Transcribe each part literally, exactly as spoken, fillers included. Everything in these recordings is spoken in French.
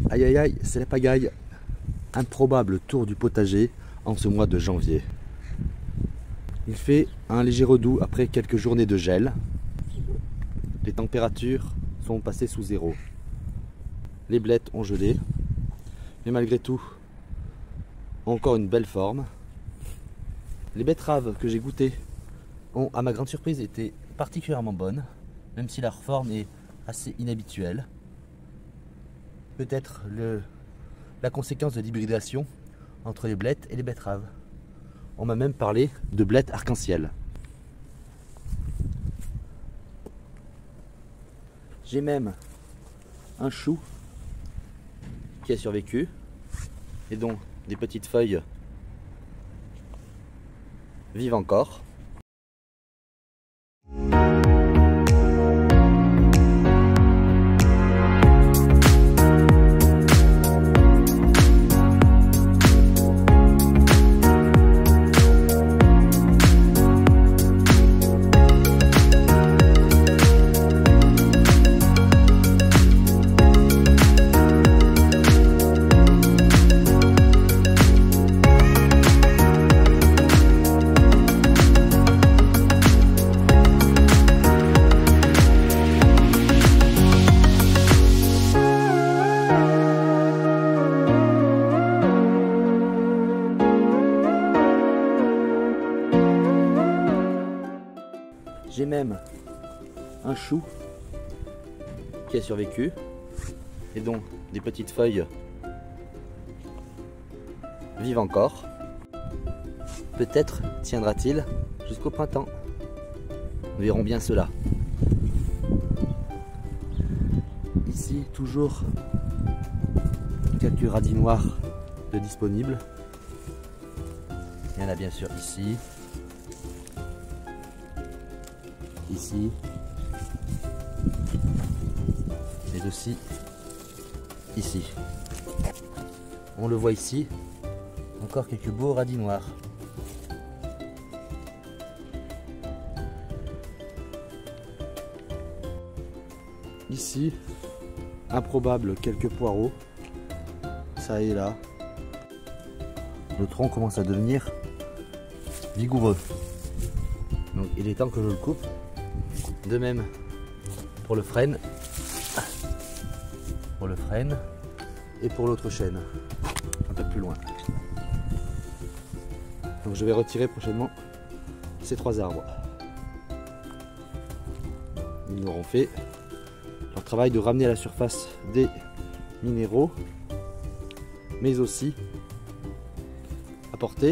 Aïe aïe aïe, c'est la pagaille. Improbable tour du potager en ce mois de janvier. Il fait un léger redout après quelques journées de gel. Les températures sont passées sous zéro. Les blettes ont gelé. Mais malgré tout, ont encore une belle forme. Les betteraves que j'ai goûtées ont, à ma grande surprise, été particulièrement bonnes, même si leur forme est assez inhabituelle. Peut-être le, la conséquence de l'hybridation entre les blettes et les betteraves. On m'a même parlé de blettes arc-en-ciel. J'ai même un chou qui a survécu et dont des petites feuilles vivent encore. J'ai même un chou qui a survécu et dont des petites feuilles vivent encore. Peut-être tiendra-t-il jusqu'au printemps. Nous verrons bien cela. Ici, toujours quelques radis noirs de disponibles. Il y en a bien sûr ici. Ici, mais aussi ici. On le voit ici, encore quelques beaux radis noirs. Ici, improbable, quelques poireaux, ça et là. Le tronc commence à devenir vigoureux. Donc il est temps que je le coupe. De même pour le frêne, pour le frêne et pour l'autre chêne, un peu plus loin. Donc je vais retirer prochainement ces trois arbres. Ils auront fait leur travail de ramener à la surface des minéraux, mais aussi apporter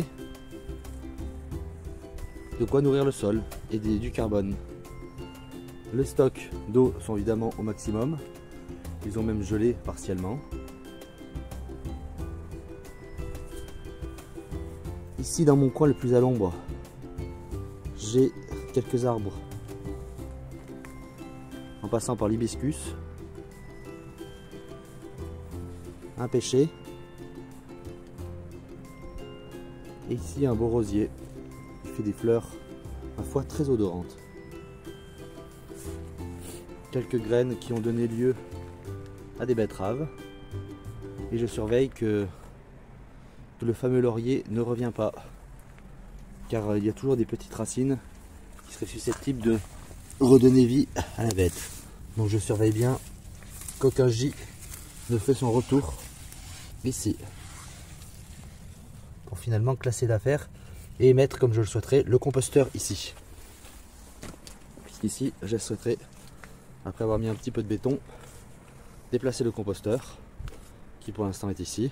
de quoi nourrir le sol et des, du carbone. Les stocks d'eau sont évidemment au maximum. Ils ont même gelé partiellement. Ici, dans mon coin le plus à l'ombre, j'ai quelques arbres. En passant par l'hibiscus, un pêcher, et ici un beau rosier qui fait des fleurs, ma foi, très odorantes. Quelques graines qui ont donné lieu à des betteraves, et je surveille que, que le fameux laurier ne revient pas, car il y a toujours des petites racines qui seraient susceptibles de redonner vie à la bête. Donc je surveille bien qu'aucun gîte ne fait son retour ici, pour finalement classer l'affaire et mettre, comme je le souhaiterais, le composteur ici. Puisqu'ici je souhaiterais, après avoir mis un petit peu de béton, déplacer le composteur qui pour l'instant est ici.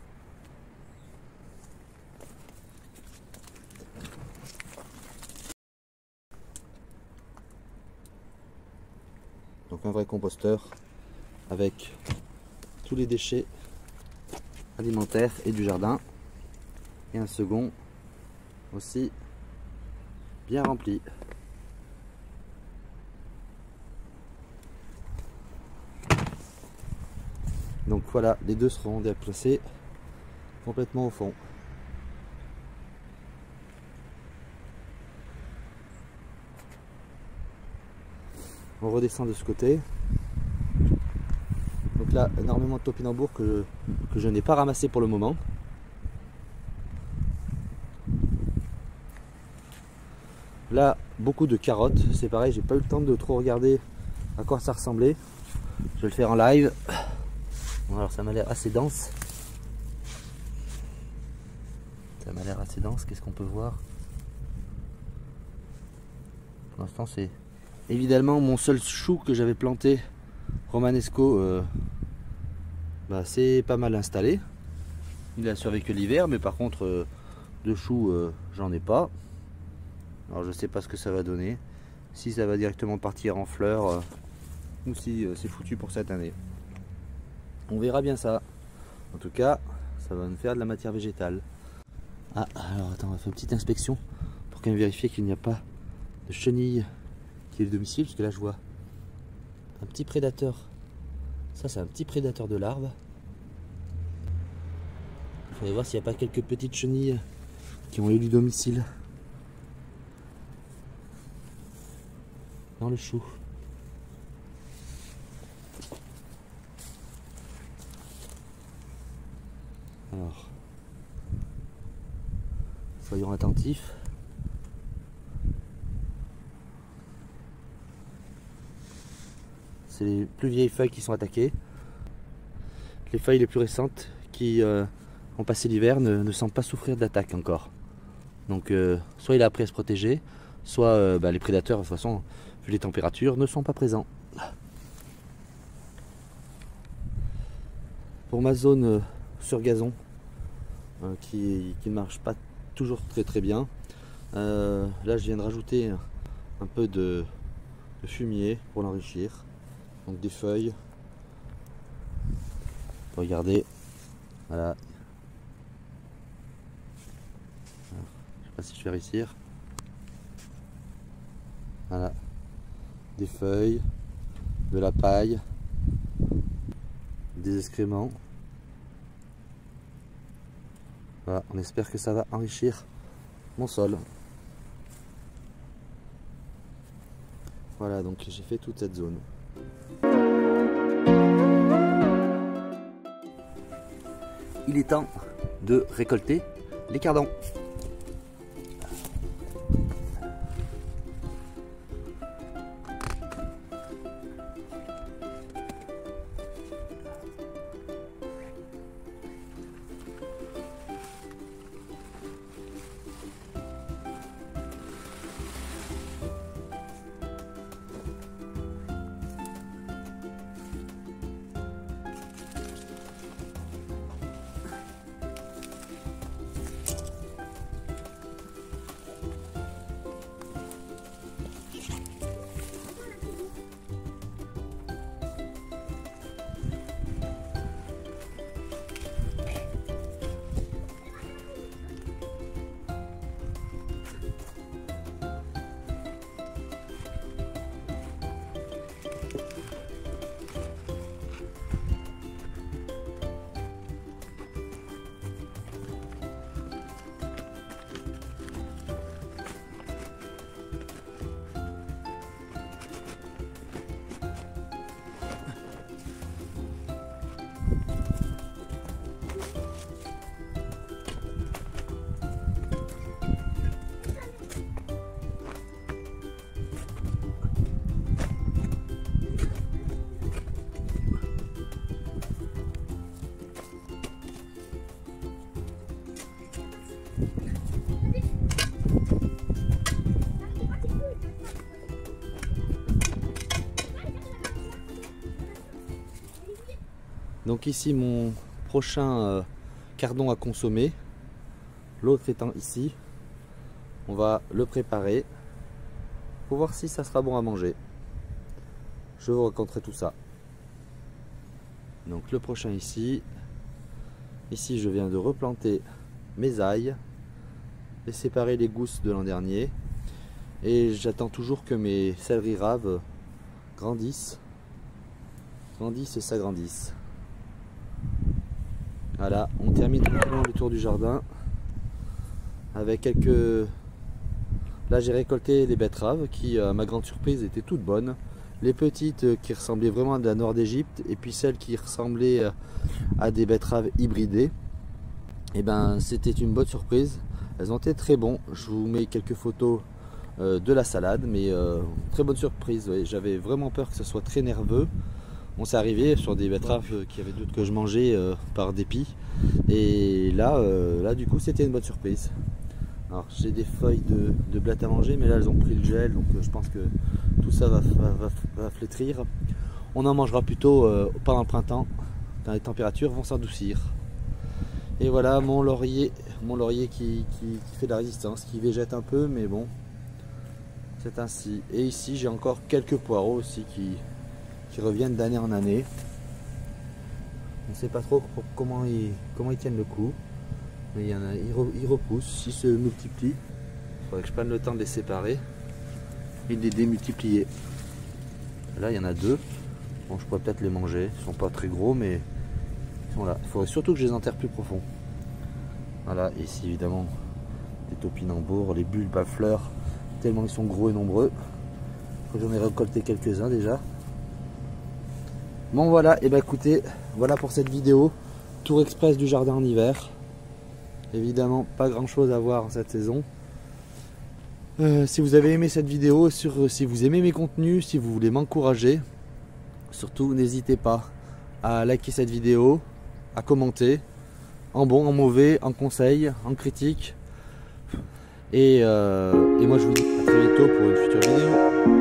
Donc un vrai composteur avec tous les déchets alimentaires et du jardin, et un second aussi bien rempli. Donc voilà, les deux seront déplacés complètement au fond. On redescend de ce côté. Donc Donc là, énormément de topinambours que, que je n'ai pas ramassé pour le moment. Là, beaucoup de carottes. C'est pareil, j'ai pas eu le temps de trop regarder à quoi ça ressemblait. Je vais le faire en live. Bon, alors ça m'a l'air assez dense. Ça m'a l'air assez dense. Qu'est-ce qu'on peut voir? Pour l'instant, c'est évidemment mon seul chou que j'avais planté. Romanesco, euh, bah, c'est pas mal installé. Il a survécu l'hiver, mais par contre, euh, de choux, euh, j'en ai pas. Alors je sais pas ce que ça va donner. Si ça va directement partir en fleurs, euh, ou si euh, c'est foutu pour cette année. On verra bien ça. En tout cas, ça va nous faire de la matière végétale. Ah, alors attends, on va faire une petite inspection pour quand même vérifier qu'il n'y a pas de chenille qui est le domicile, parce que là je vois un petit prédateur. Ça, c'est un petit prédateur de larves. Il faudrait voir s'il n'y a pas quelques petites chenilles qui ont élu domicile dans le chou. Alors, soyons attentifs. C'est les plus vieilles feuilles qui sont attaquées. Les feuilles les plus récentes qui euh, ont passé l'hiver ne, ne semblent pas souffrir d'attaque encore. Donc euh, soit il a appris à se protéger, soit euh, bah, les prédateurs de toute façon, vu les températures, ne sont pas présents. Pour ma zone euh, sur gazon, euh, qui, qui ne marche pas toujours très très bien, euh, là je viens de rajouter un peu de, de fumier pour l'enrichir. Donc des feuilles. Regardez. Voilà. Alors, je sais pas si je vais réussir. Voilà. Des feuilles, de la paille, des excréments. Voilà, on espère que ça va enrichir mon sol. Voilà, donc j'ai fait toute cette zone. Il est temps de récolter les cardons. Donc ici mon prochain euh, cardon à consommer, l'autre étant ici. On va le préparer pour voir si ça sera bon à manger. Je vous raconterai tout ça. Donc le prochain ici. Ici je viens de replanter mes ailles et séparer les gousses de l'an dernier. Et j'attends toujours que mes céleris raves grandissent. Grandissent et s'agrandissent. Voilà, on termine tranquillement le tour du jardin avec quelques... Là j'ai récolté les betteraves qui, à ma grande surprise, étaient toutes bonnes. Les petites euh, qui ressemblaient vraiment à de la Nord d'Égypte, et puis celles qui ressemblaient euh, à des betteraves hybridées. Et ben c'était une bonne surprise. Elles ont été très bons. Je vous mets quelques photos euh, de la salade, mais euh, très bonne surprise. Ouais. J'avais vraiment peur que ce soit très nerveux. On s'est arrivé sur des betteraves euh, qui avaient d'autres que je mangeais euh, par dépit. Et là, euh, là du coup c'était une bonne surprise. Alors j'ai des feuilles de, de blattes à manger, mais là elles ont pris le gel, donc euh, je pense que tout ça va, va, va, va flétrir. On en mangera plutôt euh, pendant le printemps, quand les températures vont s'adoucir. Et voilà mon laurier, mon laurier qui, qui, qui fait de la résistance, qui végète un peu, mais bon, c'est ainsi. Et ici j'ai encore quelques poireaux aussi qui, qui reviennent d'année en année. On ne sait pas trop comment ils, comment ils tiennent le coup, mais il y en a, ils, re, ils repoussent, ils se multiplient. Il faudrait que je prenne le temps de les séparer et de les démultiplier. Là il y en a deux. Bon, je pourrais peut-être les manger, ils sont pas très gros, mais ils sont là. Il faudrait surtout que je les enterre plus profond. Voilà, et ici évidemment des topinambours, les bulbes à fleurs, tellement ils sont gros et nombreux. J'en ai récolté quelques-uns déjà. Bon voilà, et ben écoutez, voilà pour cette vidéo. Tour express du jardin en hiver. Évidemment, pas grand chose à voir en cette saison. Euh, si vous avez aimé cette vidéo, sur, si vous aimez mes contenus, si vous voulez m'encourager, surtout n'hésitez pas à liker cette vidéo, à commenter, en bon, en mauvais, en conseil, en critique. Et, euh, et moi je vous dis à très bientôt pour une future vidéo.